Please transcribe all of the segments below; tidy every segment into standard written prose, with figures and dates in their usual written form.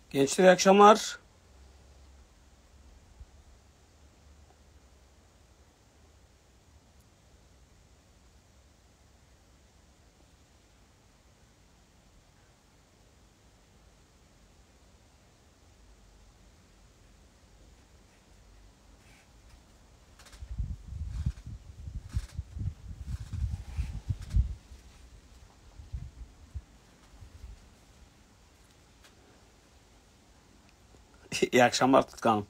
Gençler iyi akşamlar. İyi akşamlar Tutkanım.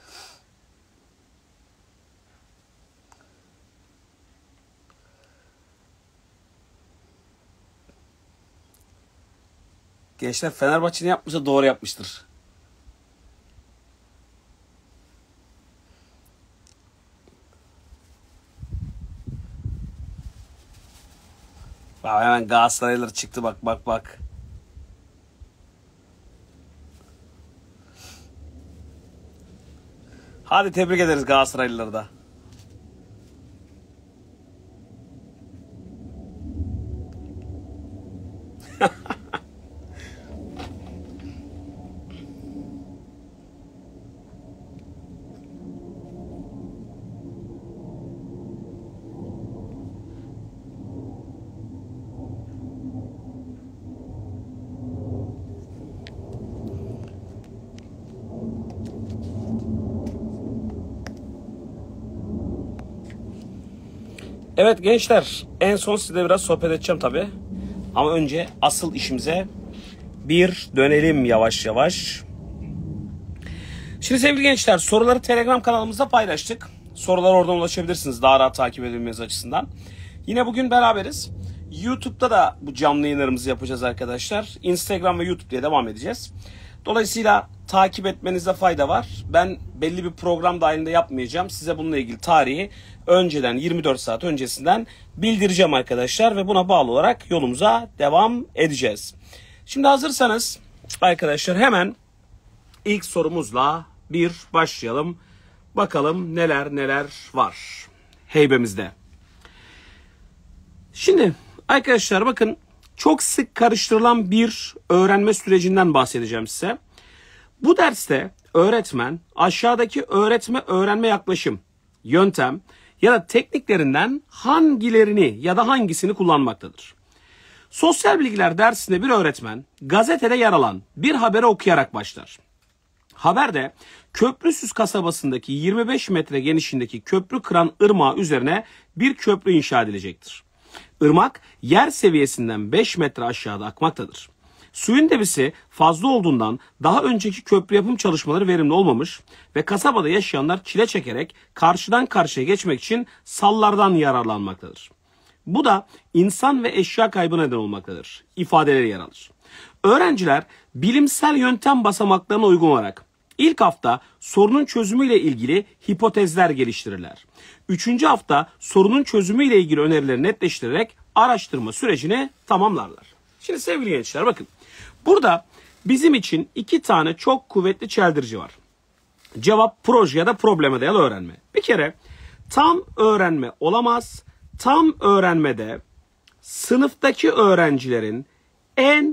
Gençler Fenerbahçe'nin yapmışsa doğru yapmıştır. Bak hemen Galatasaraylılar çıktı bak. Hadi tebrik ederiz Galatasaraylıları da. Evet gençler, en son sizle biraz sohbet edeceğim tabii. Ama önce asıl işimize bir dönelim yavaş yavaş. Şimdi sevgili gençler, soruları Telegram kanalımızda paylaştık. Sorulara oradan ulaşabilirsiniz daha rahat takip edilmeniz açısından. Yine bugün beraberiz. YouTube'da da bu canlı yayınlarımızı yapacağız arkadaşlar. Instagram ve YouTube diye devam edeceğiz. Dolayısıyla takip etmenizde fayda var. Ben belli bir program dahilinde yapmayacağım. Size bununla ilgili tarihi önceden 24 saat öncesinden bildireceğim arkadaşlar. Ve buna bağlı olarak yolumuza devam edeceğiz. Şimdi hazırsanız arkadaşlar hemen ilk sorumuzla bir başlayalım. Bakalım neler var heybemizde. Şimdi arkadaşlar bakın, çok sık karıştırılan bir öğrenme sürecinden bahsedeceğim size. Bu derste öğretmen aşağıdaki öğrenme yaklaşım, yöntem ya da tekniklerinden hangilerini ya da hangisini kullanmaktadır? Sosyal bilgiler dersinde bir öğretmen gazetede yer alan bir haberi okuyarak başlar. Haberde Köprüsüz kasabasındaki 25 metre genişliğindeki köprü kıran ırmağı üzerine bir köprü inşa edilecektir. Irmak yer seviyesinden 5 metre aşağıda akmaktadır. Suyun debisi fazla olduğundan daha önceki köprü yapım çalışmaları verimli olmamış ve kasabada yaşayanlar çile çekerek karşıdan karşıya geçmek için sallardan yararlanmaktadır. Bu da insan ve eşya kaybı neden olmaktadır ifadeleri yer alır. Öğrenciler bilimsel yöntem basamaklarına uygun olarak ilk hafta sorunun çözümüyle ilgili hipotezler geliştirirler. Üçüncü hafta sorunun çözümüyle ilgili önerileri netleştirerek araştırma sürecini tamamlarlar. Şimdi sevgili gençler bakın. Burada bizim için iki tane çok kuvvetli çeldirici var. Cevap proje ya da probleme dayalı öğrenme. Bir kere tam öğrenme olamaz. Tam öğrenmede sınıftaki öğrencilerin en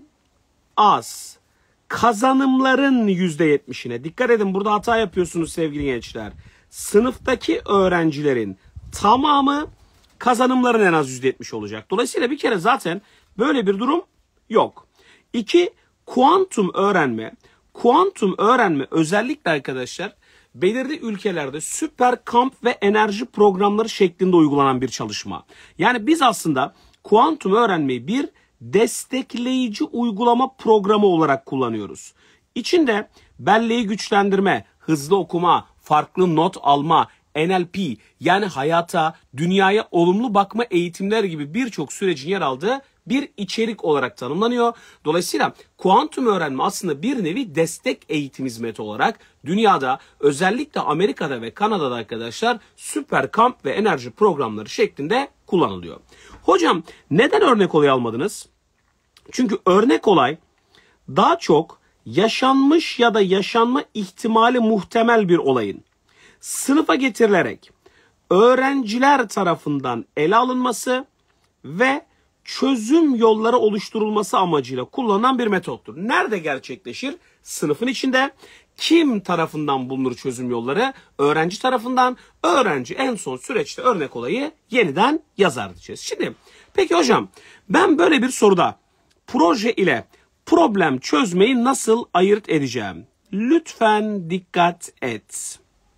az kazanımların %70'ine, dikkat edin burada hata yapıyorsunuz sevgili gençler. Sınıftaki öğrencilerin tamamı kazanımların en az %70 olacak. Dolayısıyla bir kere zaten böyle bir durum yok. İki, kuantum öğrenme. Kuantum öğrenme özellikle arkadaşlar belirli ülkelerde süper kamp ve enerji programları şeklinde uygulanan bir çalışma. Yani biz aslında kuantum öğrenmeyi bir destekleyici uygulama programı olarak kullanıyoruz. İçinde belleği güçlendirme, hızlı okuma, farklı not alma, NLP yani hayata, dünyaya olumlu bakma eğitimler gibi birçok sürecin yer aldığı bir içerik olarak tanımlanıyor. Dolayısıyla kuantum öğrenme aslında bir nevi destek eğitim hizmeti olarak dünyada, özellikle Amerika'da ve Kanada'da arkadaşlar süper kamp ve enerji programları şeklinde kullanılıyor. Hocam neden örnek olay almadınız? Çünkü örnek olay daha çok yaşanmış ya da yaşanma ihtimali muhtemel bir olayın sınıfa getirilerek öğrenciler tarafından ele alınması ve çözüm yolları oluşturulması amacıyla kullanılan bir metottur. Nerede gerçekleşir? Sınıfın içinde. Kim tarafından bulunur çözüm yolları? Öğrenci tarafından. Öğrenci en son süreçte örnek olayı yeniden yazar diyeceğiz. Şimdi peki hocam, ben böyle bir soruda proje ile problem çözmeyi nasıl ayırt edeceğim? Lütfen dikkat et.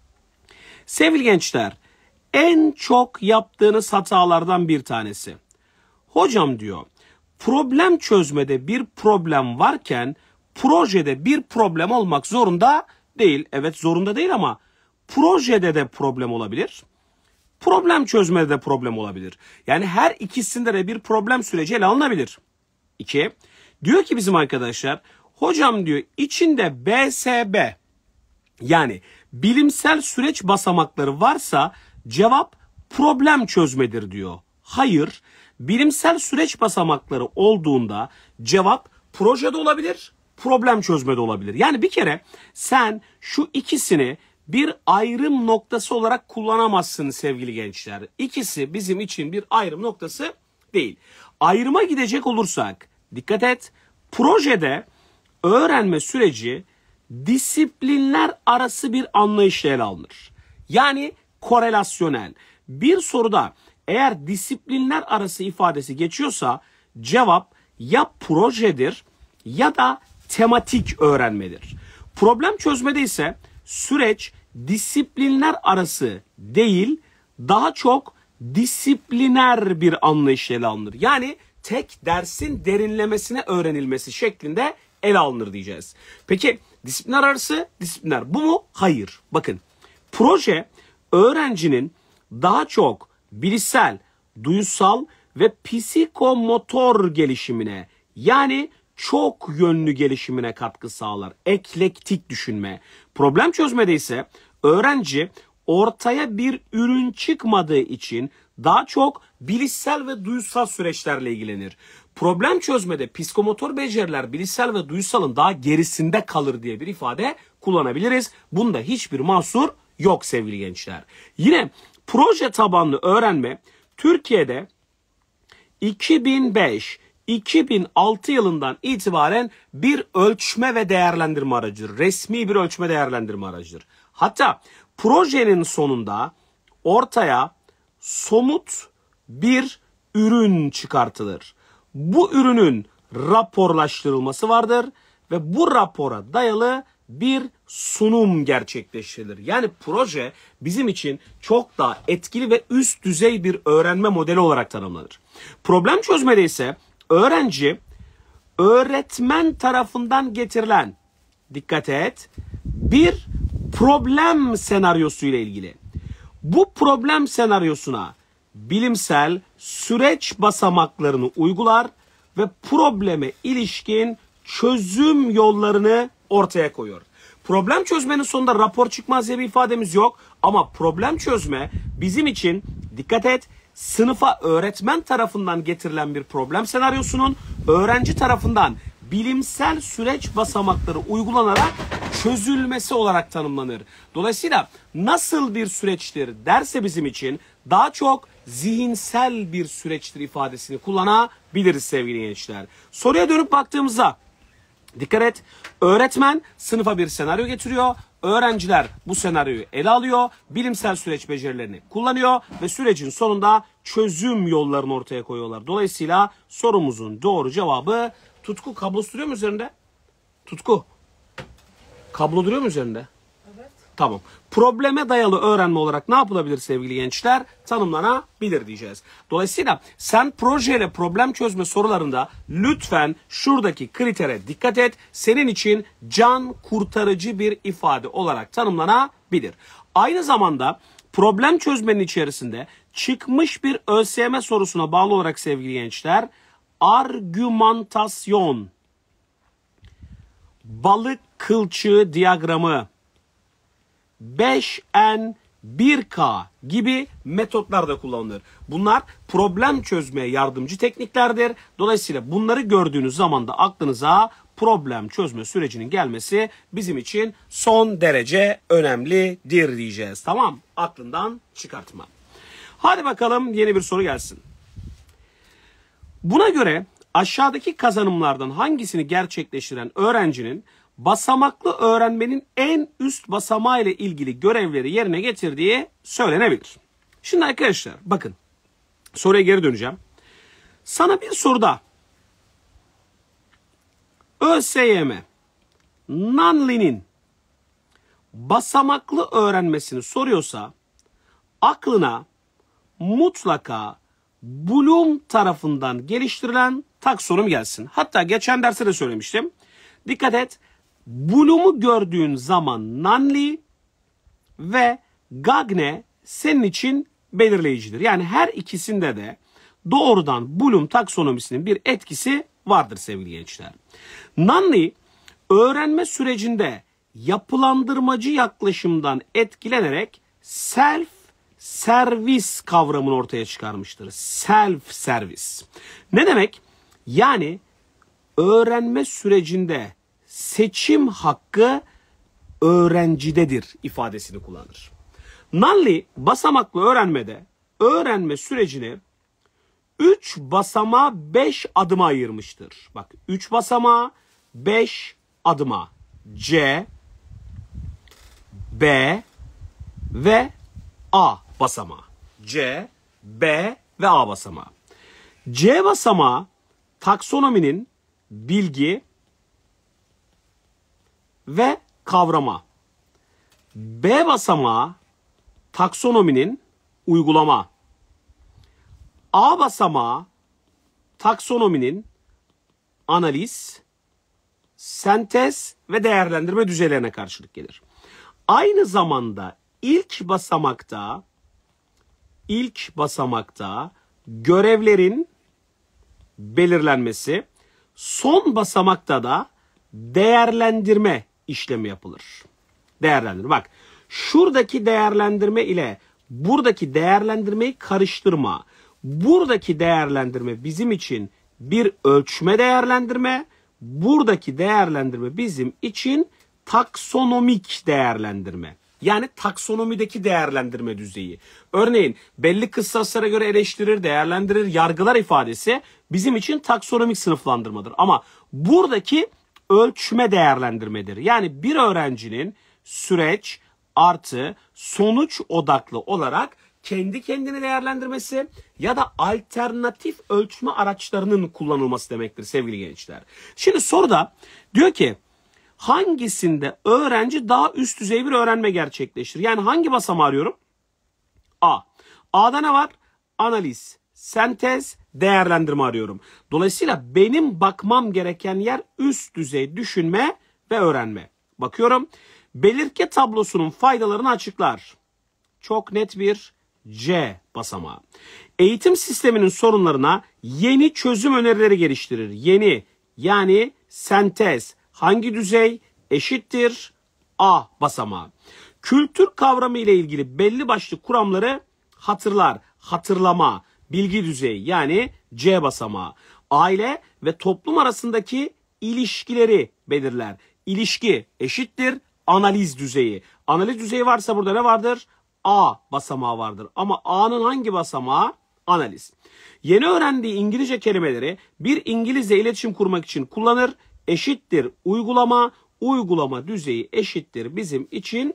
Sevgili gençler, en çok yaptığınız hatalardan bir tanesi. Hocam diyor, problem çözmede bir problem varken projede bir problem olmak zorunda değil. Evet, zorunda değil ama projede de problem olabilir. Problem çözmede de problem olabilir. Yani her ikisinde de bir problem süreci ele alınabilir. 2. Diyor ki bizim arkadaşlar, hocam diyor içinde BSB yani bilimsel süreç basamakları varsa cevap problem çözmedir diyor. Hayır, bilimsel süreç basamakları olduğunda cevap projede olabilir, problem çözmede olabilir. Yani bir kere sen şu ikisini bir ayrım noktası olarak kullanamazsın sevgili gençler. İkisi bizim için bir ayrım noktası değil. Ayrıma gidecek olursak dikkat et, projede öğrenme süreci disiplinler arası bir anlayışla ele alınır. Yani korelasyonel. Bir soruda eğer disiplinler arası ifadesi geçiyorsa cevap ya projedir ya da tematik öğrenmedir. Problem çözmede ise süreç disiplinler arası değil, daha çok disipliner bir anlayışla ele alınır. Yani tek dersin derinlemesine öğrenilmesi şeklinde ele alınır diyeceğiz. Peki disiplinler arası, disiplinler bu mu? Hayır. Bakın, proje öğrencinin daha çok bilişsel, duysal ve psikomotor gelişimine, yani çok yönlü gelişimine katkı sağlar. Eklektik düşünme. Problem çözmede ise öğrenci ortaya bir ürün çıkmadığı için daha çok bilişsel ve duysal süreçlerle ilgilenir. Problem çözmede psikomotor beceriler bilişsel ve duysalın daha gerisinde kalır diye bir ifade kullanabiliriz. Bunda hiçbir mahsur yok sevgili gençler. Yine proje tabanlı öğrenme Türkiye'de 2005-2006 yılından itibaren bir ölçme ve değerlendirme aracıdır. Resmi bir ölçme değerlendirme aracıdır. Hatta projenin sonunda ortaya somut bir ürün çıkartılır. Bu ürünün raporlaştırılması vardır ve bu rapora dayalı bir sunum gerçekleştirilir. Yani proje bizim için çok daha etkili ve üst düzey bir öğrenme modeli olarak tanımlanır. Problem çözmede ise öğrenci öğretmen tarafından getirilen, dikkat et, bir problem senaryosu ile ilgili. Bu problem senaryosuna bilimsel süreç basamaklarını uygular ve probleme ilişkin çözüm yollarını ortaya koyuyor. Problem çözmenin sonunda rapor çıkmaz diye bir ifademiz yok. Ama problem çözme bizim için, dikkat et, sınıfa öğretmen tarafından getirilen bir problem senaryosunun öğrenci tarafından bilimsel süreç basamakları uygulanarak çözülmesi olarak tanımlanır. Dolayısıyla nasıl bir süreçtir derse bizim için daha çok zihinsel bir süreçtir ifadesini kullanabiliriz sevgili gençler. Soruya dönüp baktığımızda dikkat et, öğretmen sınıfa bir senaryo getiriyor. Öğrenciler bu senaryoyu ele alıyor, bilimsel süreç becerilerini kullanıyor ve sürecin sonunda çözüm yollarını ortaya koyuyorlar. Dolayısıyla sorumuzun doğru cevabı Tutku. Kablo duruyor mu üzerinde? Tutku. Kablo duruyor mu üzerinde? Evet. Tamam. Probleme dayalı öğrenme olarak ne yapılabilir sevgili gençler? Tanımlanabilir diyeceğiz. Dolayısıyla sen projeyle problem çözme sorularında lütfen şuradaki kritere dikkat et. Senin için can kurtarıcı bir ifade olarak tanımlanabilir. Aynı zamanda problem çözmenin içerisinde çıkmış bir ÖSYM sorusuna bağlı olarak sevgili gençler, argümantasyon, balık kılçığı diyagramı, 5N 1K gibi metotlar da kullanılır. Bunlar problem çözmeye yardımcı tekniklerdir. Dolayısıyla bunları gördüğünüz zaman da aklınıza problem çözme sürecinin gelmesi bizim için son derece önemlidir diyeceğiz. Tamam, aklından çıkartma. Hadi bakalım yeni bir soru gelsin. Buna göre aşağıdaki kazanımlardan hangisini gerçekleştiren öğrencinin basamaklı öğrenmenin en üst basamağı ile ilgili görevleri yerine getirdiği söylenebilir. Şimdi arkadaşlar bakın, soruya geri döneceğim. Sana bir soruda ÖSYM Nunley'nin basamaklı öğrenmesini soruyorsa aklına mutlaka Bloom tarafından geliştirilen taksonomi gelsin. Hatta geçen derste de söylemiştim. Dikkat et. Bloom'u gördüğün zaman Nunley ve Gagne senin için belirleyicidir. Yani her ikisinde de doğrudan Bloom taksonomisinin bir etkisi vardır sevgili gençler. Nunley öğrenme sürecinde yapılandırmacı yaklaşımdan etkilenerek self-service kavramını ortaya çıkarmıştır. Self-service. Ne demek? Yani öğrenme sürecinde seçim hakkı öğrencidedir ifadesini kullanır. Nunley basamaklı öğrenmede öğrenme sürecini 3 basamağa 5 adıma ayırmıştır. Bak 3 basamağa 5 adıma. C, B ve A basamağı. C, B ve A basamağı. C basamağı taksonominin bilgi ve kavrama. B basamağı taksonominin uygulama. A basamağı taksonominin analiz, sentez ve değerlendirme düzeylerine karşılık gelir. Aynı zamanda ilk basamakta görevlerin belirlenmesi, son basamakta da değerlendirme işlemi yapılır. Değerlendirme. Bak, şuradaki değerlendirme ile buradaki değerlendirmeyi karıştırma. Buradaki değerlendirme bizim için bir ölçme değerlendirme. Buradaki değerlendirme bizim için taksonomik değerlendirme. Yani taksonomideki değerlendirme düzeyi. Örneğin belli kıssaslara göre eleştirir, değerlendirir, yargılar ifadesi bizim için taksonomik sınıflandırmadır. Ama buradaki ölçme değerlendirmedir. Yani bir öğrencinin süreç artı sonuç odaklı olarak kendi kendini değerlendirmesi ya da alternatif ölçme araçlarının kullanılması demektir sevgili gençler. Şimdi soruda diyor ki hangisinde öğrenci daha üst düzey bir öğrenme gerçekleştirir? Yani hangi basamağı arıyorum? A. A'da ne var? Analiz, sentez, değerlendirme arıyorum. Dolayısıyla benim bakmam gereken yer üst düzey düşünme ve öğrenme. Bakıyorum. Belirke tablosunun faydalarını açıklar. Çok net bir C basamağı. Eğitim sisteminin sorunlarına yeni çözüm önerileri geliştirir. Yeni yani sentez. Hangi düzey? Eşittir A basamağı. Kültür kavramı ile ilgili belli başlı kuramları hatırlar. Hatırlama. Bilgi düzeyi yani C basamağı. Aile ve toplum arasındaki ilişkileri belirler. İlişki eşittir analiz düzeyi. Analiz düzeyi varsa burada ne vardır? A basamağı vardır. Ama A'nın hangi basamağı? Analiz. Yeni öğrendiği İngilizce kelimeleri bir İngilizce iletişim kurmak için kullanır. Eşittir uygulama. Uygulama düzeyi eşittir bizim için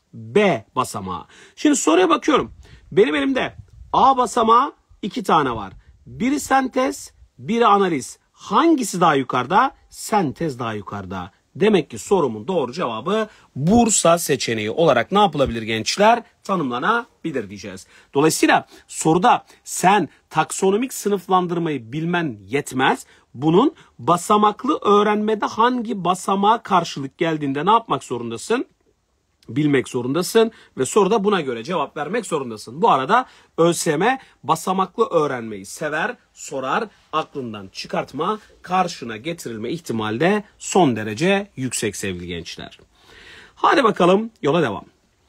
B basamağı. Şimdi soruya bakıyorum. Benim elimde A basamağı 2 tane var. Biri sentez, biri analiz. Hangisi daha yukarıda? Sentez daha yukarıda. Demek ki sorumun doğru cevabı Bursa seçeneği olarak ne yapılabilir gençler? Tanımlanabilir diyeceğiz. Dolayısıyla soruda sen taksonomik sınıflandırmayı bilmen yetmez. Bunun basamaklı öğrenmede hangi basamağa karşılık geldiğinde ne yapmak zorundasın? Bilmek zorundasın ve soruda buna göre cevap vermek zorundasın. Bu arada ÖSYM basamaklı öğrenmeyi sever, sorar, aklından çıkartma, karşına getirilme ihtimali de son derece yüksek sevgili gençler. Hadi bakalım yola devam.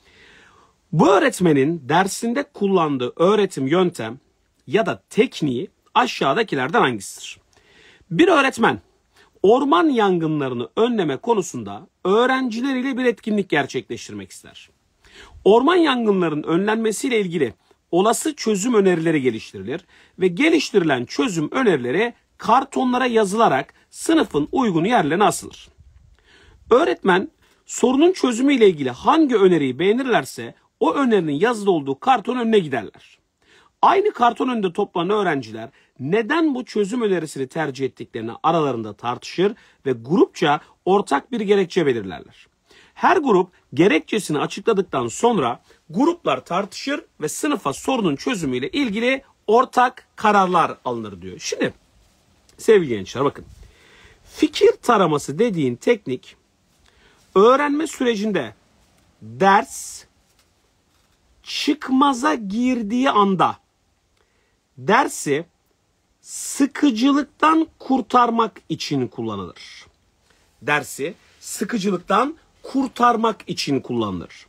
Bu öğretmenin dersinde kullandığı öğretim yöntem ya da tekniği aşağıdakilerden hangisidir? Bir öğretmen orman yangınlarını önleme konusunda öğrencileriyle bir etkinlik gerçekleştirmek ister. Orman yangınlarının önlenmesiyle ilgili olası çözüm önerileri geliştirilir ve geliştirilen çözüm önerileri kartonlara yazılarak sınıfın uygun yerlerine asılır. Öğretmen sorunun çözümü ile ilgili hangi öneriyi beğenirlerse o önerinin yazılı olduğu karton önüne giderler. Aynı karton önünde toplanan öğrenciler neden bu çözüm önerisini tercih ettiklerini aralarında tartışır ve grupça ortak bir gerekçe belirlerler. Her grup gerekçesini açıkladıktan sonra gruplar tartışır ve sınıfa sorunun çözümüyle ilgili ortak kararlar alınır diyor. Şimdi sevgili gençler bakın. Fikir taraması dediğin teknik öğrenme sürecinde ders çıkmaza girdiği anda dersi sıkıcılıktan kurtarmak için kullanılır. Dersi sıkıcılıktan kurtarmak için kullanılır.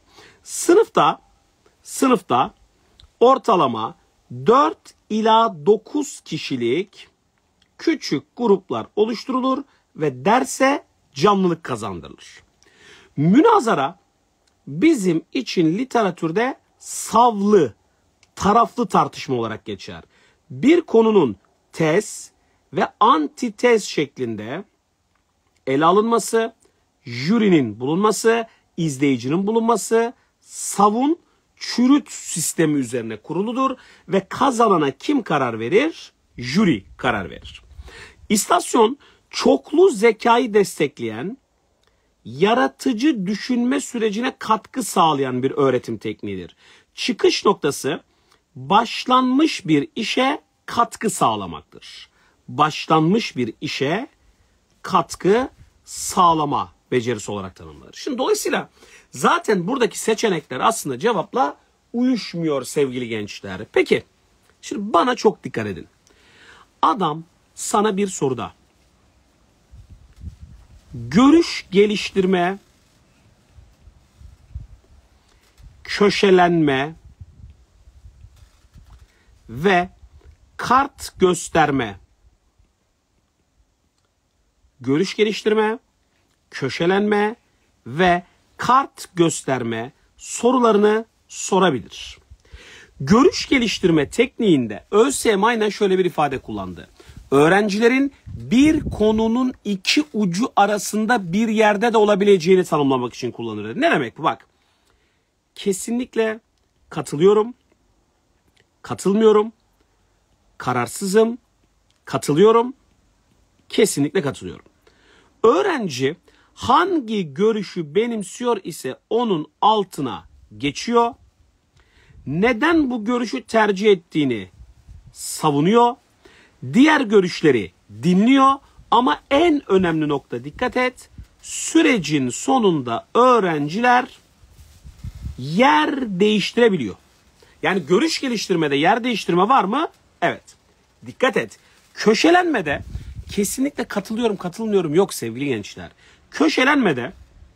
Sınıfta ortalama 4 ila 9 kişilik küçük gruplar oluşturulur ve derse canlılık kazandırılır. Münazara bizim için literatürde savlı, taraflı tartışma olarak geçer. Bir konunun tez ve antitez şeklinde ele alınması, jürinin bulunması, izleyicinin bulunması, savun, çürüt sistemi üzerine kuruludur ve kazanana kim karar verir? Jüri karar verir. İstasyon çoklu zekayı destekleyen, yaratıcı düşünme sürecine katkı sağlayan bir öğretim tekniğidir. Çıkış noktası başlanmış bir işe katkı sağlamaktır. Başlanmış bir işe katkı sağlama becerisi olarak tanımlanır. Şimdi dolayısıyla zaten buradaki seçenekler aslında cevapla uyuşmuyor sevgili gençler. Peki şimdi bana çok dikkat edin. Adam sana bir soruda görüş geliştirme, köşelenme ve kart gösterme, görüş geliştirme, köşelenme ve kart gösterme sorularını sorabilir. Görüş geliştirme tekniğinde ÖSYM aynen şöyle bir ifade kullandı. Öğrencilerin bir konunun iki ucu arasında bir yerde de olabileceğini tanımlamak için kullanılır. Ne demek bu? Bak. Kesinlikle katılıyorum, katılmıyorum, kararsızım, katılıyorum, kesinlikle katılıyorum. Öğrenci hangi görüşü benimsiyor ise onun altına geçiyor. Neden bu görüşü tercih ettiğini savunuyor. Diğer görüşleri dinliyor ama en önemli nokta dikkat et. Sürecin sonunda öğrenciler yer değiştirebiliyor. Yani görüş geliştirmede yer değiştirme var mı? Evet. Dikkat et. Köşelenmede kesinlikle katılıyorum, katılmıyorum yok sevgili gençler. Köşelenmede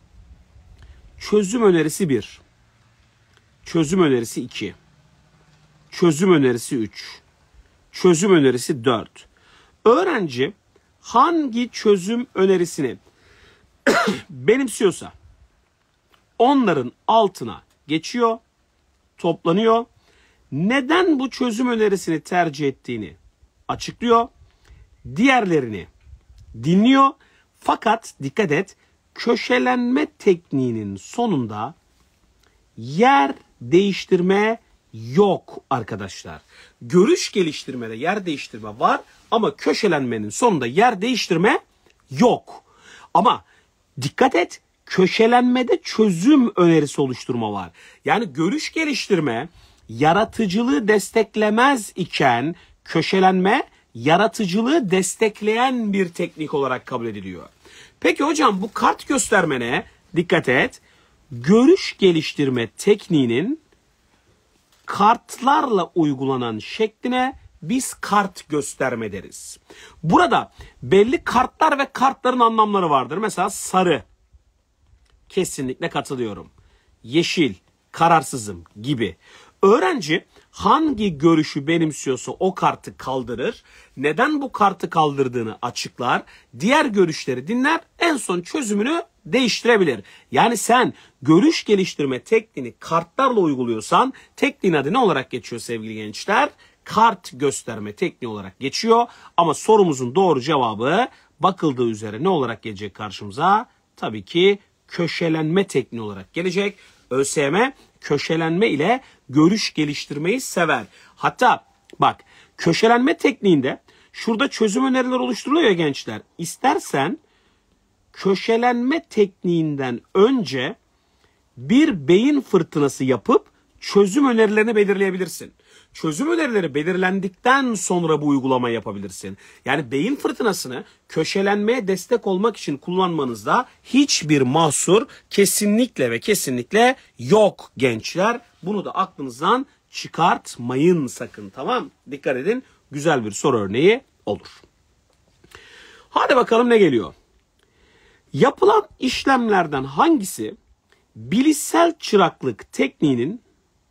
çözüm önerisi 1, çözüm önerisi 2, çözüm önerisi 3, çözüm önerisi 4. Öğrenci hangi çözüm önerisini benimsiyorsa onların altına geçiyor, toplanıyor. Neden bu çözüm önerisini tercih ettiğini açıklıyor. Diğerlerini dinliyor. Fakat dikkat et, köşelenme tekniğinin sonunda yer değiştirme yok arkadaşlar. Görüş geliştirmede yer değiştirme var ama köşelenmenin sonunda yer değiştirme yok. Ama dikkat et, köşelenmede çözüm önerisi oluşturma var. Yani görüş geliştirme yaratıcılığı desteklemez iken köşelenme yaratıcılığı destekleyen bir teknik olarak kabul ediliyor. Peki hocam bu kart gösterme ne? Dikkat et. Görüş geliştirme tekniğinin kartlarla uygulanan şekline biz kart gösterme deriz. Burada belli kartlar ve kartların anlamları vardır. Mesela sarı, kesinlikle katılıyorum. Yeşil, kararsızım gibi. Öğrenci hangi görüşü benimsiyorsa o kartı kaldırır. Neden bu kartı kaldırdığını açıklar. Diğer görüşleri dinler. En son çözümünü değiştirebilir. Yani sen görüş geliştirme tekniğini kartlarla uyguluyorsan tekniğin adı ne olarak geçiyor sevgili gençler? Kart gösterme tekniği olarak geçiyor. Ama sorumuzun doğru cevabı bakıldığı üzere ne olarak gelecek karşımıza? Tabii ki köşelenme tekniği olarak gelecek. ÖSYM köşelenme ile görüş geliştirmeyi sever. Hatta bak, köşelenme tekniğinde şurada çözüm önerileri oluşturuluyor ya gençler. İstersen köşelenme tekniğinden önce bir beyin fırtınası yapıp çözüm önerilerini belirleyebilirsin. Çözüm önerileri belirlendikten sonra bu uygulamayı yapabilirsin. Yani beyin fırtınasını köşelenmeye destek olmak için kullanmanızda hiçbir mahsur kesinlikle ve kesinlikle yok gençler. Bunu da aklınızdan çıkartmayın sakın, tamam? Dikkat edin, güzel bir soru örneği olur. Hadi bakalım ne geliyor? Yapılan işlemlerden hangisi bilişsel çıraklık tekniğinin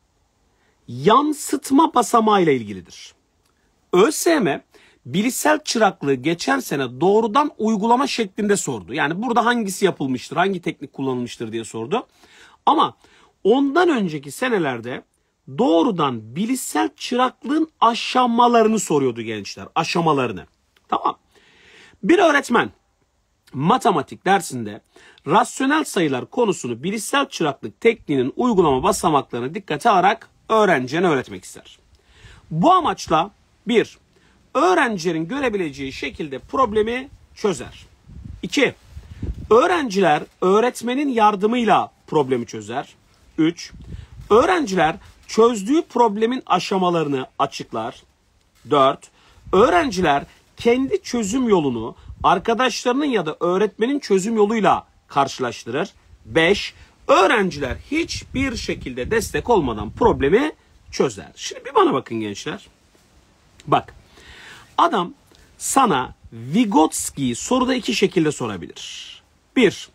yansıtma basamağı ile ilgilidir? ÖSYM bilişsel çıraklığı geçen sene doğrudan uygulama şeklinde sordu. Yani burada hangisi yapılmıştır, hangi teknik kullanılmıştır diye sordu. Ama ondan önceki senelerde doğrudan bilişsel çıraklığın aşamalarını soruyordu gençler. Aşamalarını. Tamam. Bir öğretmen matematik dersinde rasyonel sayılar konusunu bilişsel çıraklık tekniğinin uygulama basamaklarını dikkate alarak öğrencine öğretmek ister. Bu amaçla 1. Öğrencilerin görebileceği şekilde problemi çözer. 2. Öğrenciler öğretmenin yardımıyla problemi çözer. 3. Öğrenciler çözdüğü problemin aşamalarını açıklar. 4. Öğrenciler kendi çözüm yolunu arkadaşlarının ya da öğretmenin çözüm yoluyla karşılaştırır. 5. Öğrenciler hiçbir şekilde destek olmadan problemi çözer. Şimdi bir bana bakın gençler. Bak, adam sana Vygotsky'yi soruda iki şekilde sorabilir. 1.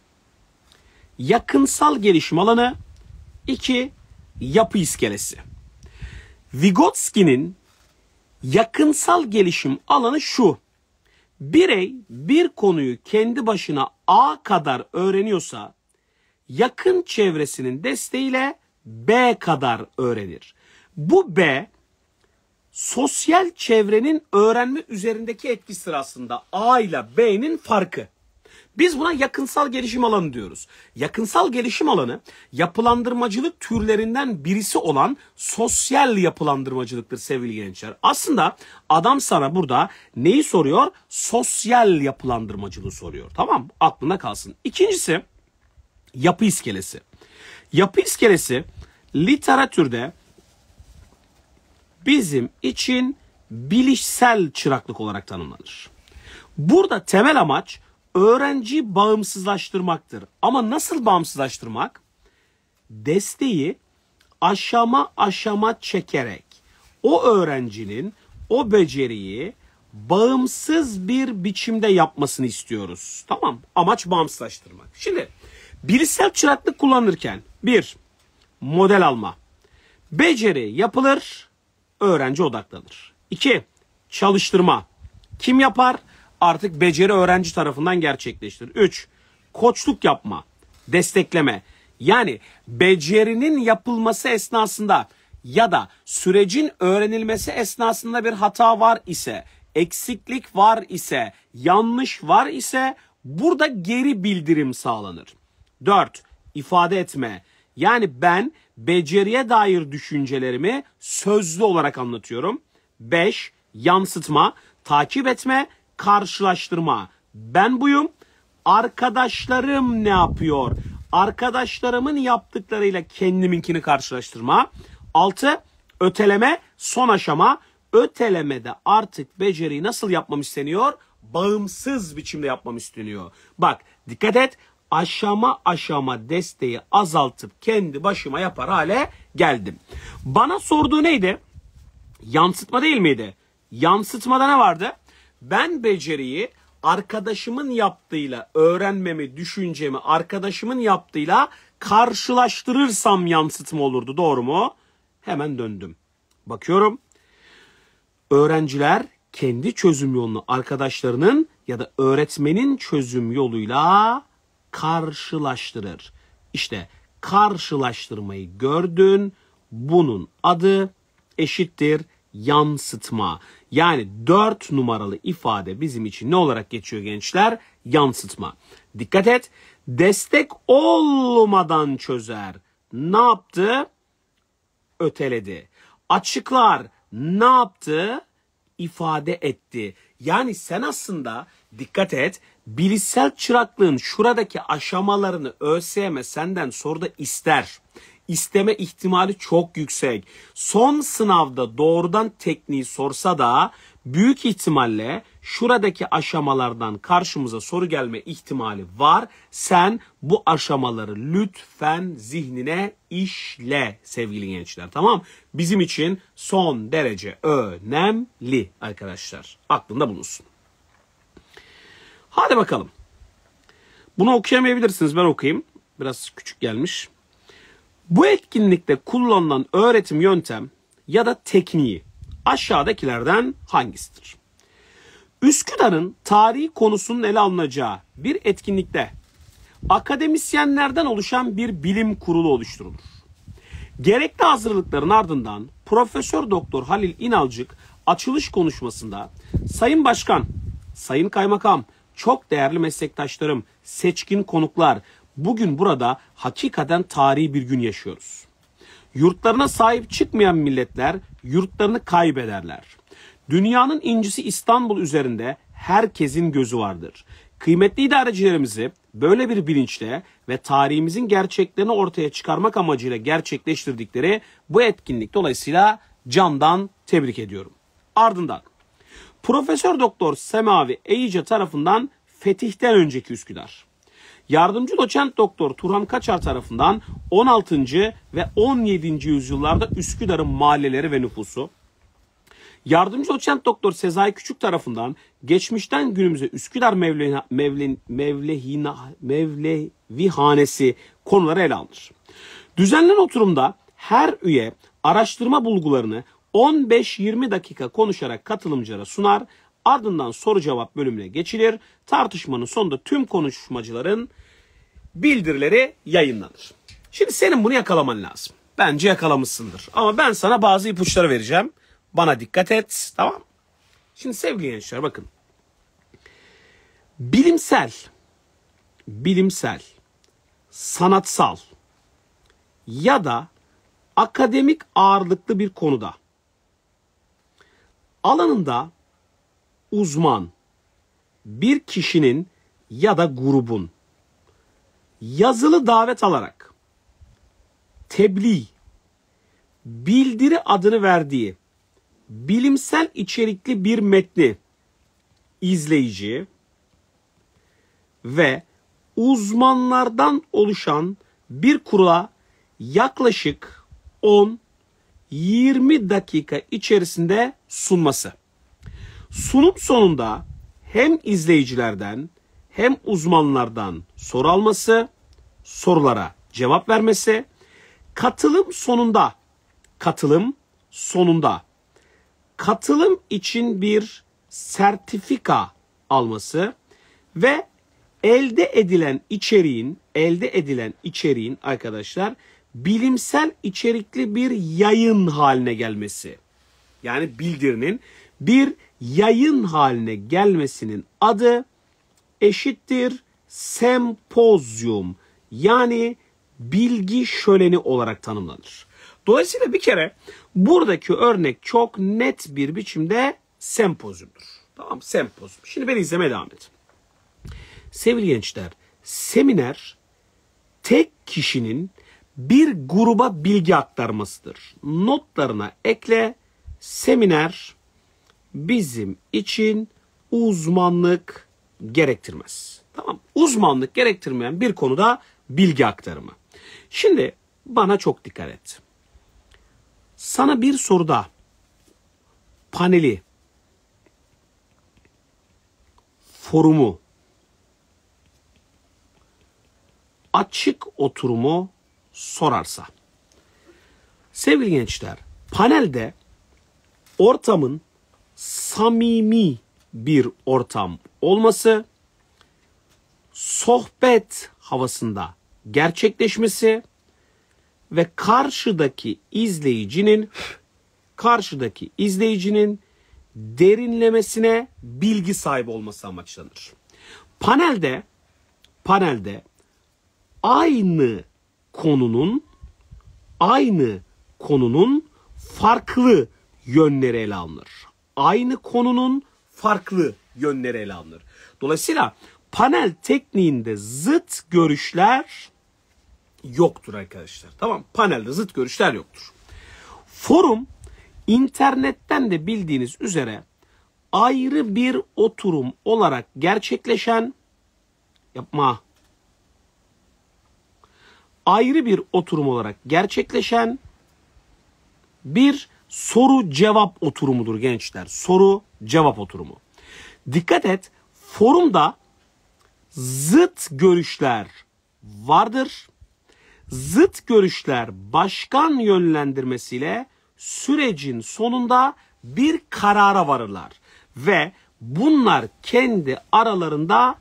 Yakınsal gelişim alanı. 2. Yapı iskelesi. Vygotsky'nin yakınsal gelişim alanı şu: birey bir konuyu kendi başına A kadar öğreniyorsa yakın çevresinin desteğiyle B kadar öğrenir. Bu B sosyal çevrenin öğrenme üzerindeki etkisidir aslında. A ile B'nin farkı. Biz buna yakınsal gelişim alanı diyoruz. Yakınsal gelişim alanı yapılandırmacılık türlerinden birisi olan sosyal yapılandırmacılıktır sevgili gençler. Aslında adam sana burada neyi soruyor? Sosyal yapılandırmacılığı soruyor. Tamam, aklına kalsın. İkincisi yapı iskelesi. Yapı iskelesi literatürde bizim için bilişsel çıraklık olarak tanımlanır. Burada temel amaç öğrenciyi bağımsızlaştırmaktır. Ama nasıl bağımsızlaştırmak? Desteği aşama aşama çekerek o öğrencinin o beceriyi bağımsız bir biçimde yapmasını istiyoruz. Tamam. Amaç bağımsızlaştırmak. Şimdi bilişsel çıraklık kullanırken 1. Model alma. Beceri yapılır, öğrenci odaklanır. 2. Çalıştırma. Kim yapar? Artık beceri öğrenci tarafından gerçekleştirilir. 3. Koçluk yapma, destekleme. Yani becerinin yapılması esnasında ya da sürecin öğrenilmesi esnasında bir hata var ise, eksiklik var ise, yanlış var ise burada geri bildirim sağlanır. 4. İfade etme. Yani ben beceriye dair düşüncelerimi sözlü olarak anlatıyorum. 5. Yansıtma, takip etme, karşılaştırma. Ben buyum, arkadaşlarım ne yapıyor? Arkadaşlarımın yaptıklarıyla kendiminkini karşılaştırma. 6. Öteleme, son aşama. Ötelemede artık beceriyi nasıl yapmam isteniyor? Bağımsız biçimde yapmam isteniyor. Bak, dikkat et. Aşama aşama desteği azaltıp kendi başıma yapar hale geldim. Bana sorduğu neydi? Yansıtma değil miydi? Yansıtmada ne vardı? Ben beceriyi arkadaşımın yaptığıyla öğrenmemi, düşüncemi arkadaşımın yaptığıyla karşılaştırırsam yansıtma olurdu. Doğru mu? Hemen döndüm. Bakıyorum. Öğrenciler kendi çözüm yolunu arkadaşlarının ya da öğretmenin çözüm yoluyla karşılaştırır. İşte karşılaştırmayı gördün. Bunun adı eşittir yansıtma. Yani 4 numaralı ifade bizim için ne olarak geçiyor gençler? Yansıtma. Dikkat et. Destek olmadan çözer. Ne yaptı? Öteledi. Açıklar. Ne yaptı? İfade etti. Yani sen aslında dikkat et, bilişsel çıraklığın şuradaki aşamalarını ÖSYM senden soruda ister. İsteme ihtimali çok yüksek. Son sınavda doğrudan tekniği sorsa da büyük ihtimalle şuradaki aşamalardan karşımıza soru gelme ihtimali var. Sen bu aşamaları lütfen zihnine işle sevgili gençler. Tamam? Bizim için son derece önemli arkadaşlar. Aklında bulunsun. Hadi bakalım. Bunu okuyamayabilirsiniz. Ben okuyayım. Biraz küçük gelmiş. Bu etkinlikte kullanılan öğretim yöntem ya da tekniği aşağıdakilerden hangisidir? Üsküdar'ın tarihi konusunun ele alınacağı bir etkinlikte akademisyenlerden oluşan bir bilim kurulu oluşturulur. Gerekli hazırlıkların ardından Profesör Doktor Halil İnalcık açılış konuşmasında Sayın Başkan, Sayın Kaymakam, çok değerli meslektaşlarım, seçkin konuklar, bugün burada hakikaten tarihi bir gün yaşıyoruz. Yurtlarına sahip çıkmayan milletler yurtlarını kaybederler. Dünyanın incisi İstanbul üzerinde herkesin gözü vardır. Kıymetli idarecilerimizi böyle bir bilinçle ve tarihimizin gerçeklerini ortaya çıkarmak amacıyla gerçekleştirdikleri bu etkinlik dolayısıyla candan tebrik ediyorum. Ardından Profesör Doktor Semavi Eyice tarafından fetihten önceki Üsküdar. Yardımcı doçent doktor Turhan Kaçar tarafından 16. ve 17. yüzyıllarda Üsküdar'ın mahalleleri ve nüfusu. Yardımcı doçent doktor Sezai Küçük tarafından geçmişten günümüze Üsküdar Mevlevihanesi konuları ele alınır. Düzenlenen oturumda her üye araştırma bulgularını 15-20 dakika konuşarak katılımcılara sunar. Ardından soru cevap bölümüne geçilir. Tartışmanın sonunda tüm konuşmacıların bildirileri yayınlanır. Şimdi senin bunu yakalaman lazım. Bence yakalamışsındır. Ama ben sana bazı ipuçları vereceğim. Bana dikkat et. Tamam. Şimdi sevgili gençler bakın. Bilimsel, sanatsal ya da akademik ağırlıklı bir konuda alanında uzman bir kişinin ya da grubun yazılı davet alarak tebliğ, bildiri adını verdiği bilimsel içerikli bir metni izleyici ve uzmanlardan oluşan bir kurula yaklaşık 10-20 dakika içerisinde sunması. Sunum sonunda hem izleyicilerden hem uzmanlardan soru alması, sorulara cevap vermesi, katılım için bir sertifika alması ve elde edilen içeriğin arkadaşlar bilimsel içerikli bir yayın haline gelmesi. Yani bildirinin bir yayın haline gelmesinin adı eşittir sempozyum. Yani bilgi şöleni olarak tanımlanır. Dolayısıyla bir kere buradaki örnek çok net bir biçimde sempozyumdur. Tamam, sempozyum. Şimdi beni izlemeye devam et. Sevgili gençler, seminer tek kişinin bir gruba bilgi aktarmasıdır. Notlarına ekle, seminer bizim için uzmanlık gerektirmez. Tamam, uzmanlık gerektirmeyen bir konuda bilgi aktarımı. Şimdi bana çok dikkat et. Sana bir soruda paneli, forumu, açık oturumu sorarsa, sevgili gençler, panelde ortamın samimi bir ortam olması, sohbet havasında gerçekleşmesi ve karşıdaki izleyicinin derinlemesine bilgi sahibi olması amaçlanır. Panelde aynı konunun farklı yönleri ele alınır. Dolayısıyla panel tekniğinde zıt görüşler yoktur arkadaşlar. Tamam, panelde zıt görüşler yoktur. Forum internetten de bildiğiniz üzere ayrı bir oturum olarak gerçekleşen bir soru cevap oturumudur gençler. Soru cevap oturumu. Dikkat et, forumda zıt görüşler vardır. Zıt görüşler başkan yönlendirmesiyle sürecin sonunda bir karara varırlar. Ve bunlar kendi aralarında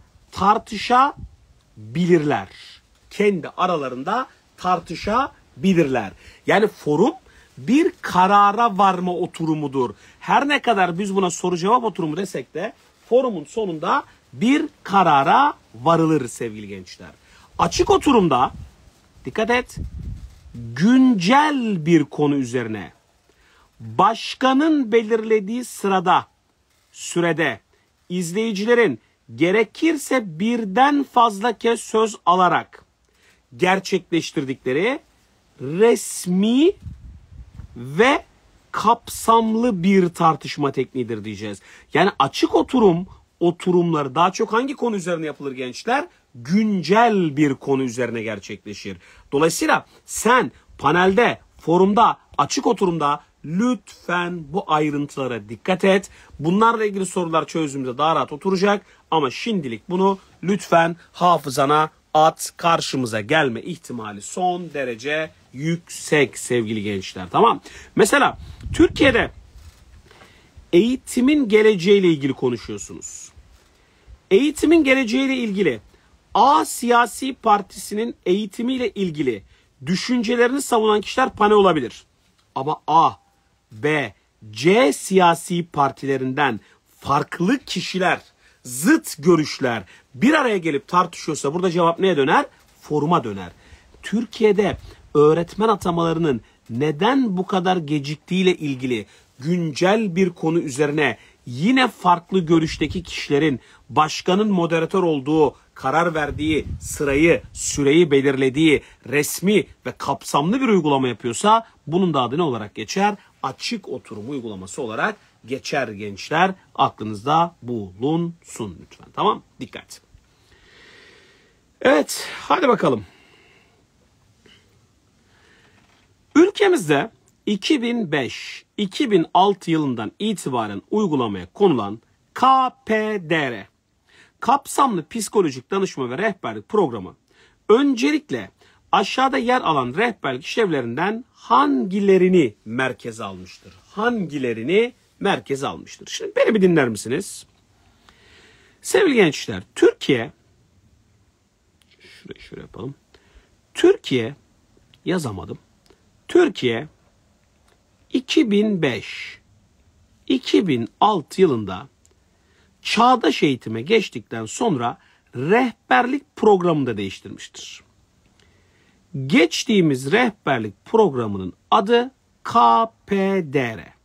tartışabilirler. Yani forum bir karara varma oturumudur. Her ne kadar biz buna soru cevap oturumu desek de forumun sonunda bir karara varılır sevgili gençler. Açık oturumda dikkat et, güncel bir konu üzerine başkanın belirlediği sürede izleyicilerin gerekirse birden fazla kez söz alarak gerçekleştirdikleri resmi ve kapsamlı bir tartışma tekniğidir diyeceğiz. Yani açık oturumları daha çok hangi konu üzerine yapılır gençler? Güncel bir konu üzerine gerçekleşir. Dolayısıyla sen panelde, forumda, açık oturumda lütfen bu ayrıntılara dikkat et. Bunlarla ilgili sorular çözümümüzde daha rahat oturacak. Ama şimdilik bunu lütfen hafızana at. Karşımıza gelme ihtimali son derece yüksek sevgili gençler. Tamam. Mesela Türkiye'de eğitimin geleceğiyle ilgili konuşuyorsunuz. Eğitimin geleceğiyle ilgili A siyasi partisinin eğitimiyle ilgili düşüncelerini savunan kişiler panel olabilir. Ama A, B, C siyasi partilerinden farklı kişiler, zıt görüşler bir araya gelip tartışıyorsa burada cevap neye döner? Foruma döner. Türkiye'de öğretmen atamalarının neden bu kadar geciktiğiyle ilgili güncel bir konu üzerine yine farklı görüşteki kişilerin başkanın moderatör olduğu, karar verdiği, süreyi belirlediği resmi ve kapsamlı bir uygulama yapıyorsa bunun da adı ne olarak geçer? Açık oturum uygulaması olarak geçer gençler. Aklınızda bulunsun lütfen. Tamam? Dikkat. Evet, hadi bakalım. Ülkemizde 2005-2006 yılından itibaren uygulamaya konulan KPDR, Kapsamlı Psikolojik Danışma ve Rehberlik Programı, öncelikle aşağıda yer alan rehberlik işlevlerinden hangilerini merkeze almıştır? Şimdi beni bir dinler misiniz? Sevgili gençler, Türkiye, şöyle yapalım. Türkiye 2005-2006 yılında çağdaş eğitime geçtikten sonra rehberlik programını da değiştirmiştir. Geçtiğimiz rehberlik programının adı KPDR.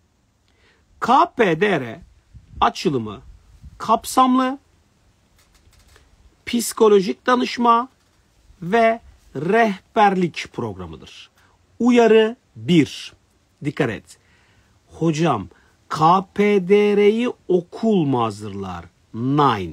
KPDR açılımı kapsamlı, psikolojik danışma ve rehberlik programıdır. Uyarı 1. Dikkat et. Hocam KPDR'yi okul mu hazırlar? Nine.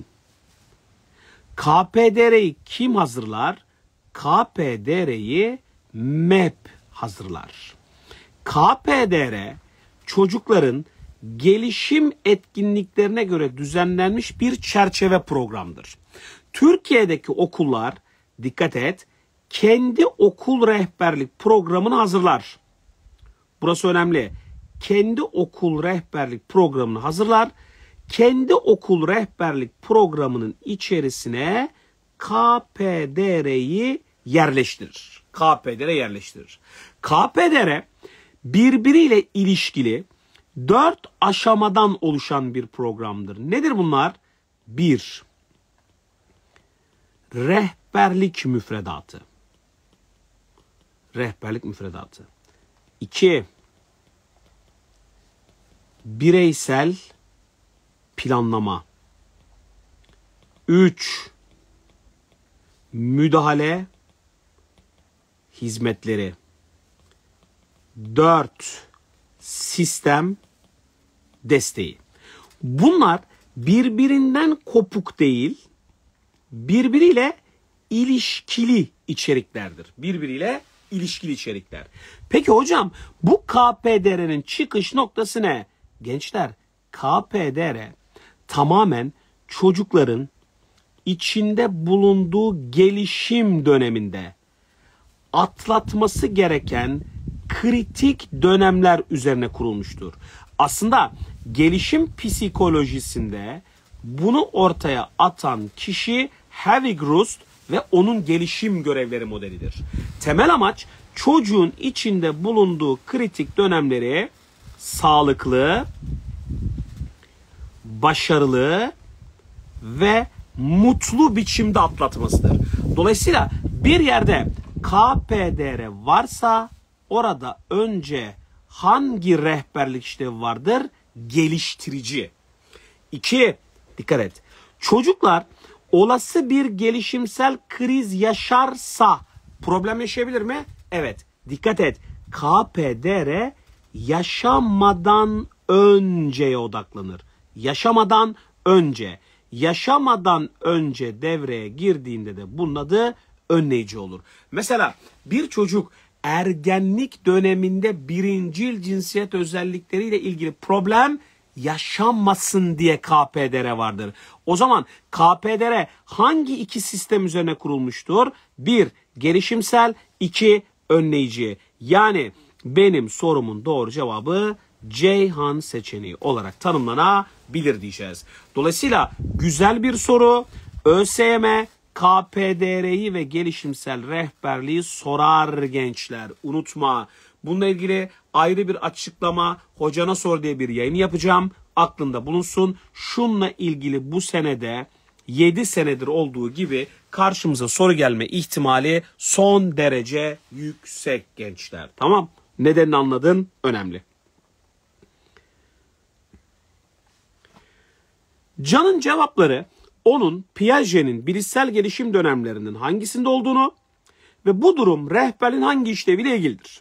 KPDR'yi kim hazırlar? KPDR'yi MEP hazırlar. KPDR çocukların gelişim etkinliklerine göre düzenlenmiş bir çerçeve programdır. Türkiye'deki okullar, dikkat et, kendi okul rehberlik programını hazırlar. Burası önemli. Kendi okul rehberlik programını hazırlar. Kendi okul rehberlik programının içerisine KPDR'yi yerleştirir. KPDR yerleştirir. KPDR birbiriyle ilişkili 4 aşamadan oluşan bir programdır. Nedir bunlar? 1. Rehberlik müfredatı. Rehberlik müfredatı. 2. Bireysel planlama. 3. Müdahale hizmetleri. 4. Sistem desteği. Bunlar birbirinden kopuk değil, birbiriyle ilişkili içeriklerdir. Birbiriyle ilişkili içerikler. Peki hocam bu KPDR'nin çıkış noktası ne? Gençler, KPDR tamamen çocukların içinde bulunduğu gelişim döneminde atlatması gereken kritik dönemler üzerine kurulmuştur. Aslında gelişim psikolojisinde bunu ortaya atan kişi Havig Rust ve onun gelişim görevleri modelidir. Temel amaç çocuğun içinde bulunduğu kritik dönemleri sağlıklı, başarılı ve mutlu biçimde atlatmasıdır. Dolayısıyla bir yerde KPDR varsa orada önce hangi rehberlik işlevi vardır? Geliştirici. 2. Dikkat et. Çocuklar olası bir gelişimsel kriz yaşarsa problem yaşayabilir mi? Evet. Dikkat et. KPDR yaşamadan önceye odaklanır. Yaşamadan önce. Yaşamadan önce devreye girdiğinde de bunun adı önleyici olur. Mesela bir çocuk ergenlik döneminde birincil cinsiyet özellikleriyle ilgili problem yaşanmasın diye KPDR vardır. O zaman KPDR hangi iki sistem üzerine kurulmuştur? 1. Gelişimsel, 2. Önleyici. Yani benim sorumun doğru cevabı Ceyhan seçeneği olarak tanımlanabilir diyeceğiz. Dolayısıyla güzel bir soru. ÖSYM KPDR'yi ve gelişimsel rehberliği sorar gençler. Unutma. Bununla ilgili ayrı bir açıklama, hocana sor diye bir yayın yapacağım. Aklında bulunsun. Şunla ilgili bu senede 7 senedir olduğu gibi karşımıza soru gelme ihtimali son derece yüksek gençler. Tamam? Nedenini anladın? Önemli. Can'ın cevapları onun Piaget'in bilişsel gelişim dönemlerinin hangisinde olduğunu ve bu durum rehberin hangi işleviyle ilgilidir.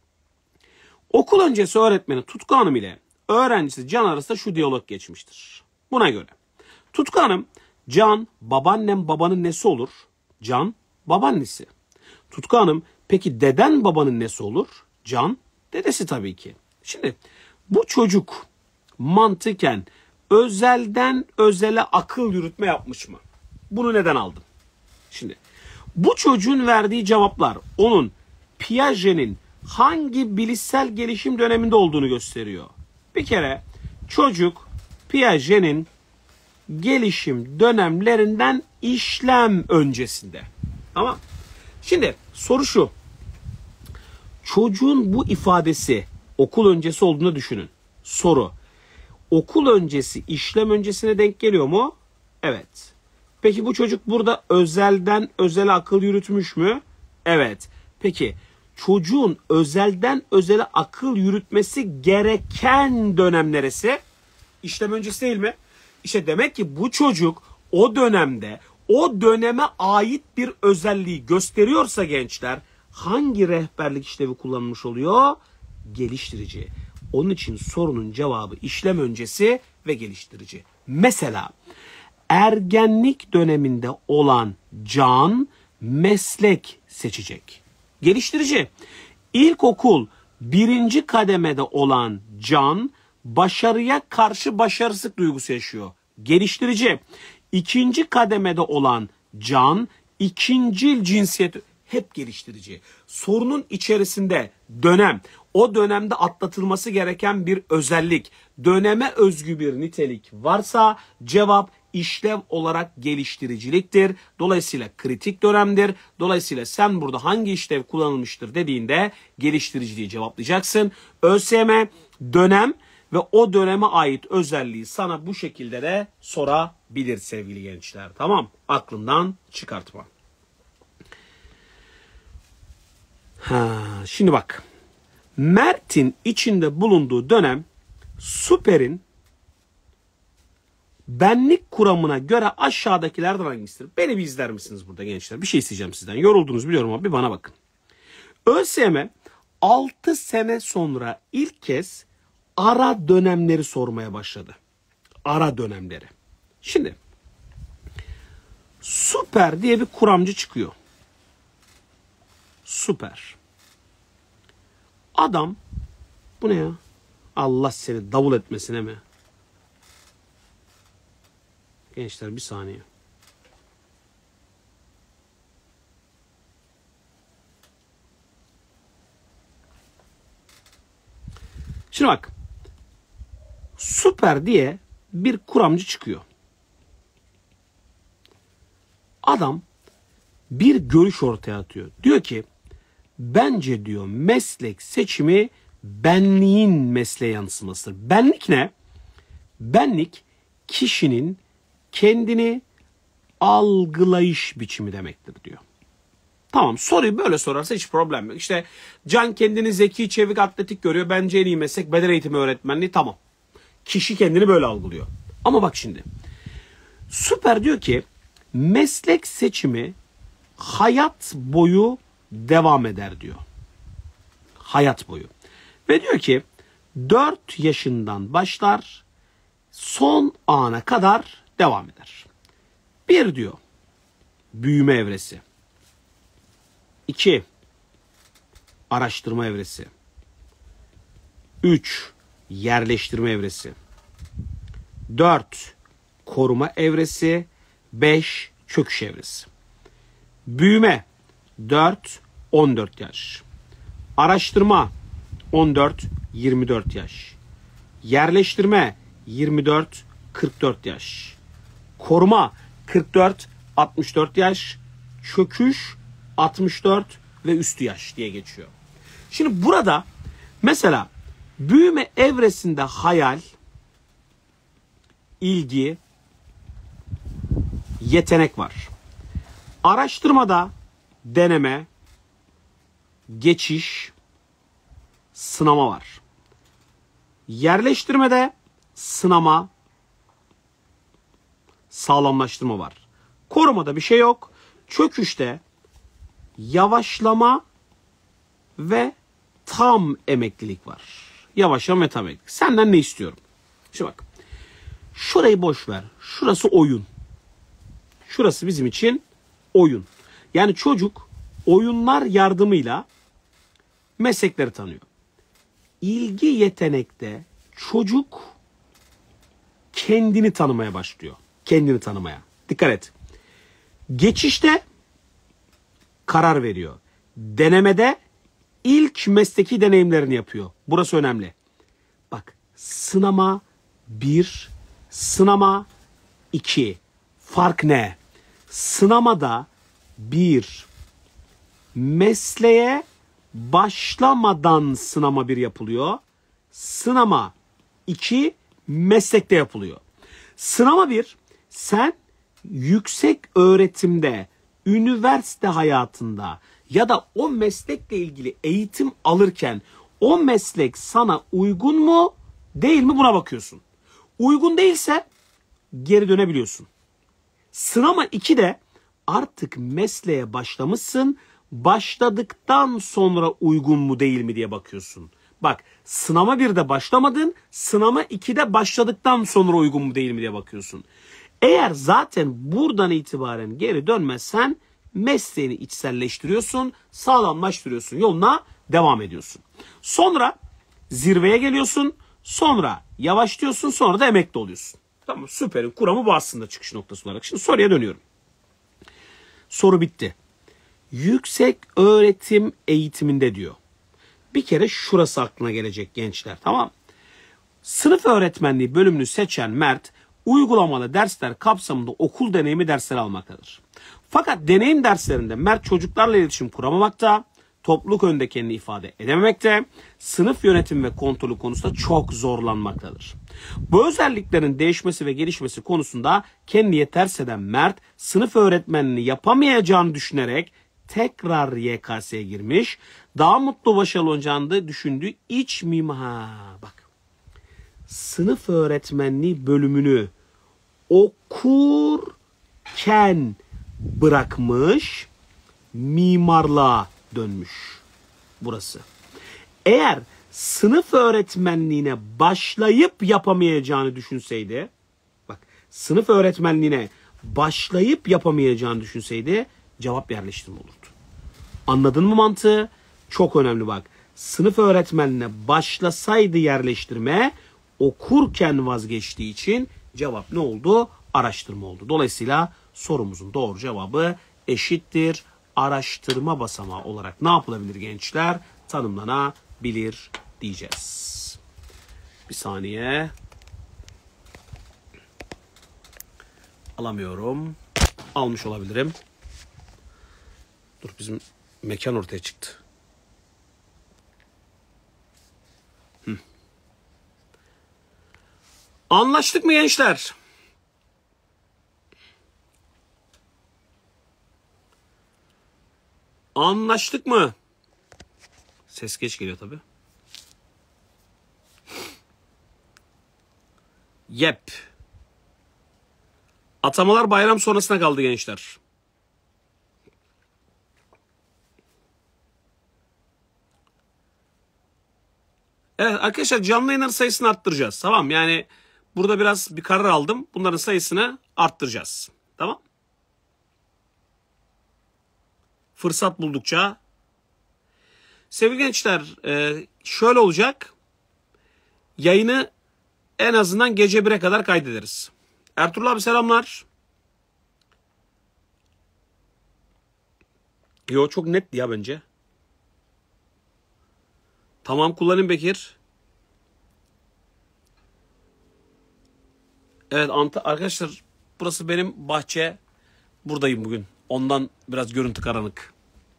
Okul öncesi öğretmeni Tutku Hanım ile öğrencisi Can arasında şu diyalog geçmiştir. Buna göre Tutku Hanım, Can babaannem babanın nesi olur? Can babaannesi. Tutku Hanım, peki deden babanın nesi olur? Can dedesi tabii ki. Şimdi bu çocuk mantıken özelden özele akıl yürütme yapmış mı? Bunu neden aldım? Şimdi bu çocuğun verdiği cevaplar onun Piaget'in hangi bilişsel gelişim döneminde olduğunu gösteriyor. Bir kere çocuk Piaget'in gelişim dönemlerinden işlem öncesinde. Ama şimdi soru şu. Çocuğun bu ifadesi okul öncesi olduğunu düşünün. Soru. Okul öncesi işlem öncesine denk geliyor mu? Evet. Peki bu çocuk burada özelden özele akıl yürütmüş mü? Evet. Peki çocuğun özelden özele akıl yürütmesi gereken dönem neresi? İşlem öncesi değil mi? İşte demek ki bu çocuk o dönemde o döneme ait bir özelliği gösteriyorsa gençler hangi rehberlik işlevi kullanmış oluyor? Geliştirici. Onun için sorunun cevabı işlem öncesi ve geliştirici. Mesela ergenlik döneminde olan Can meslek seçecek. Geliştirici. İlkokul 1. kademede olan Can başarıya karşı başarısızlık duygusu yaşıyor. Geliştirici. 2. kademede olan Can ikincil cinsiyet hep geliştirici. Sorunun içerisinde dönem, o dönemde atlatılması gereken bir özellik, döneme özgü bir nitelik varsa cevap işlev olarak geliştiriciliktir. Dolayısıyla kritik dönemdir. Dolayısıyla sen burada hangi işlev kullanılmıştır dediğinde geliştiriciliği cevaplayacaksın. ÖSYM dönem ve o döneme ait özelliği sana bu şekilde de sorabilir sevgili gençler. Tamam, aklından çıkartma. Şimdi bak. Mert'in içinde bulunduğu dönem Süper'in benlik kuramına göre aşağıdakilerden hangisidir? Beni bir izler misiniz burada gençler? Bir şey isteyeceğim sizden. Yoruldunuz biliyorum ama bir bana bakın. ÖSYM 6 sene sonra ilk kez ara dönemleri sormaya başladı. Ara dönemleri. Şimdi Süper diye bir kuramcı çıkıyor. Süper. Adam, bu ne ya? Allah seni davul etmesine mi? Gençler bir saniye. Şimdi bak. Süper diye bir kuramcı çıkıyor. Adam bir görüş ortaya atıyor. Diyor ki bence diyor meslek seçimi benliğin mesleğe yansımasıdır. Benlik ne? Benlik kişinin kendini algılayış biçimi demektir diyor. Tamam, soruyu böyle sorarsa hiç problem yok. İşte Can kendini zeki, çevik, atletik görüyor. Bence en iyi meslek beden eğitimi öğretmenliği. Tamam. Kişi kendini böyle algılıyor. Ama bak şimdi. Süper diyor ki meslek seçimi hayat boyu devam eder diyor. Hayat boyu. Ve diyor ki 4 yaşından başlar son ana kadar devam eder. 1 diyor büyüme evresi. 2 araştırma evresi. 3 yerleştirme evresi. 4 koruma evresi. 5 çöküş evresi. Büyüme 4-14 yaş. Araştırma 14-24 yaş. Yerleştirme 24-44 yaş. Koruma 44-64 yaş. Çöküş 64 ve üstü yaş diye geçiyor. Şimdi burada mesela büyüme evresinde hayal, ilgi, yetenek var. Araştırmada deneme, geçiş, sınama var. Yerleştirmede sınama, sağlamlaştırma var. Korumada bir şey yok. Çöküşte yavaşlama ve tam emeklilik var. Yavaşlama ve tam emeklilik. Senden ne istiyorum? Şimdi bak. Şurayı boş ver. Şurası oyun. Şurası bizim için oyun. Yani çocuk oyunlar yardımıyla meslekleri tanıyor. İlgi yetenekte çocuk kendini tanımaya başlıyor. Kendini tanımaya. Dikkat et. Geçişte karar veriyor. Denemede ilk mesleki deneyimlerini yapıyor. Burası önemli. Bak, sınama 1, sınama 2. Fark ne? Sınamada 1 mesleğe başlamadan sınama 1 yapılıyor. Sınama 2 meslekte yapılıyor. Sınama 1 sen yüksek öğretimde, üniversite hayatında ya da o meslekle ilgili eğitim alırken o meslek sana uygun mu değil mi buna bakıyorsun. Uygun değilse geri dönebiliyorsun. Sınama 2'de artık mesleğe başlamışsın. Başladıktan sonra uygun mu değil mi diye bakıyorsun. Bak, sınama 1'de başlamadın, sınama 2'de başladıktan sonra uygun mu değil mi diye bakıyorsun. Eğer zaten buradan itibaren geri dönmezsen mesleğini içselleştiriyorsun, sağlamlaştırıyorsun, yoluna devam ediyorsun. Sonra zirveye geliyorsun, sonra yavaşlıyorsun, sonra da emekli oluyorsun. Tamam, Süper'in kuramı bu aslında çıkış noktası olarak. Şimdi soruya dönüyorum. Soru bitti. Yüksek öğretim eğitiminde diyor. Bir kere şurası aklına gelecek gençler, tamam. Sınıf öğretmenliği bölümünü seçen Mert uygulamalı dersler kapsamında okul deneyimi dersleri almaktadır. Fakat deneyim derslerinde Mert çocuklarla iletişim kuramamakta, topluluk önünde kendini ifade edememekte, sınıf yönetimi ve kontrolü konusunda çok zorlanmaktadır. Bu özelliklerin değişmesi ve gelişmesi konusunda kendini ters eden Mert, sınıf öğretmenliğini yapamayacağını düşünerek tekrar YKS'ye girmiş, daha mutlu başarılı olacağını düşündüğü iç mimar. Bak, sınıf öğretmenliği bölümünü okurken bırakmış, mimarlığa dönmüş burası. Eğer sınıf öğretmenliğine başlayıp yapamayacağını düşünseydi, bak, sınıf öğretmenliğine başlayıp yapamayacağını düşünseydi cevap yerleştirme olurdu. Anladın mı mantığı? Çok önemli bak. Sınıf öğretmenliğine başlasaydı yerleştirme, okurken vazgeçtiği için cevap ne oldu? Araştırma oldu. Dolayısıyla sorumuzun doğru cevabı eşittir araştırma basamağı olarak ne yapılabilir gençler? Tanımlanabilir diyeceğiz. Bir saniye. Alamıyorum. Almış olabilirim. Dur, bizim mekan ortaya çıktı. Anlaştık mı gençler? Anlaştık mı? Ses geç geliyor tabii. Yep. Atamalar bayram sonrasına kaldı gençler. Evet arkadaşlar, canlı yayınların sayısını arttıracağız. Tamam, yani burada biraz bir karar aldım. Bunların sayısını arttıracağız. Tamam. Fırsat buldukça. Sevgili gençler, şöyle olacak. Yayını en azından gece 1'e kadar kaydederiz. Ertuğrul abi selamlar. Yo, çok netti ya bence. Tamam, kullanayım Bekir. Evet arkadaşlar, burası benim bahçe. Buradayım bugün. Ondan biraz görüntü karanlık.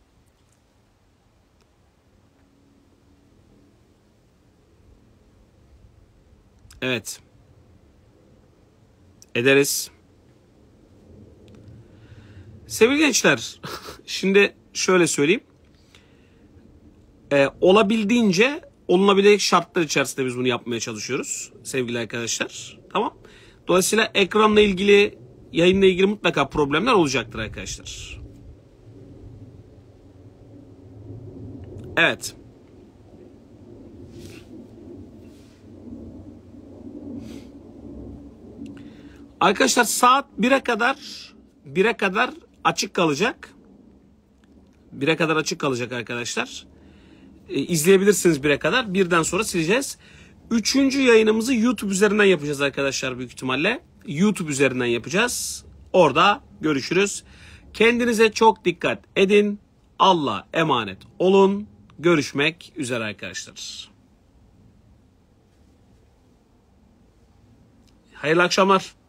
Evet. Ederiz. Sevgili gençler, şimdi şöyle söyleyeyim. Olabildiğince olunabilecek şartlar içerisinde biz bunu yapmaya çalışıyoruz sevgili arkadaşlar. Tamam. Dolayısıyla ekranla ilgili, yayınla ilgili mutlaka problemler olacaktır arkadaşlar. Evet. Arkadaşlar saat 1'e kadar açık kalacak. 1'e kadar açık kalacak arkadaşlar. İzleyebilirsiniz 1'e kadar. Birden sonra sileceğiz. 3. yayınımızı YouTube üzerinden yapacağız arkadaşlar büyük ihtimalle. YouTube üzerinden yapacağız. Orada görüşürüz. Kendinize çok dikkat edin. Allah'a emanet olun. Görüşmek üzere arkadaşlar. Hayırlı akşamlar.